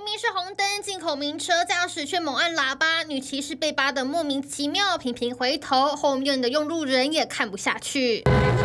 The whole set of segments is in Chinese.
明明是红灯，进口名车驾驶却猛按喇叭，女骑士被扒得莫名其妙，频频回头，后面的用路人也看不下去。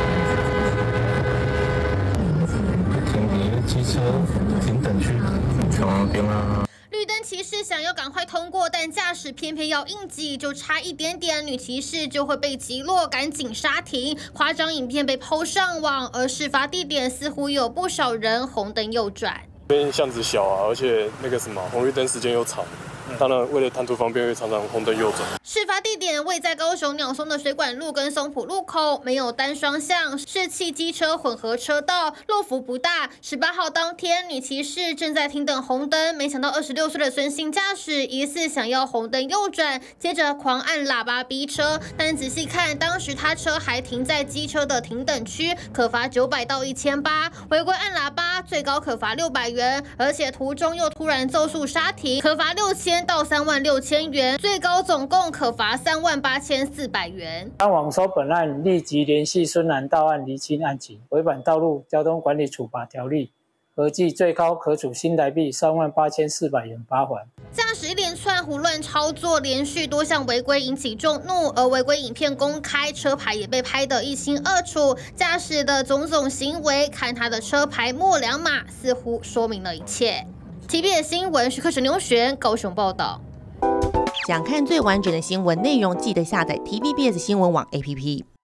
机车停等区，从那边啊。 绿灯骑士想要赶快通过，但驾驶偏偏要硬挤，就差一点点，女骑士就会被击落，赶紧刹停。夸张影片被PO上网，而事发地点似乎有不少人红灯右转。 因为巷子小啊，而且那个什么红绿灯时间又长。 当然，为了贪图方便，会常常红灯右转。 事发地点位在高雄鸟松的水管路跟松浦路口，没有单双向，是汽机车混合车道，路幅不大。18号当天，女骑士正在停等红灯，没想到26岁的孙姓驾驶疑似想要红灯右转，接着狂按喇叭逼车。但仔细看，当时他车还停在机车的停等区，可罚900到1800。违规按喇叭，最高可罚600元，而且途中又突然骤速刹停，可罚6000。 到36000元，最高总共可罚38400元。 当网收本案立即联系孙男到案厘清案情，违反道路交通管理处罚条例，合计最高可处新台币38400元罚款。 驾驶一连串胡乱操作，连续多项违规引起众怒，而违规影片公开，车牌也被拍得一清二楚。驾驶的种种行为，看他的车牌末2码，似乎说明了一切。 TVBS 新闻徐克沈牛璇高雄报道。 想看最完整的新闻内容，记得下载 TVBS 新闻网 APP。